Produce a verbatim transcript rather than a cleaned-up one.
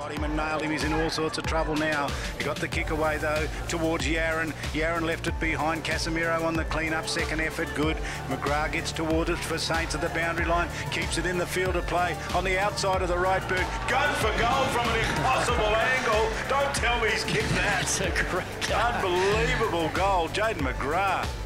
Got him and nailed him. He's in all sorts of trouble now. He got the kick away though towards Yaron. Yaron left it behind. Casemiro on the clean up. Second effort good. McGrath gets towards it for Saints at the boundary line. Keeps it in the field of play on the outside of the right boot. Goes for goal from an impossible angle. Don't tell me he's kicked that. That's a great goal. Unbelievable goal. Jaden McGrath.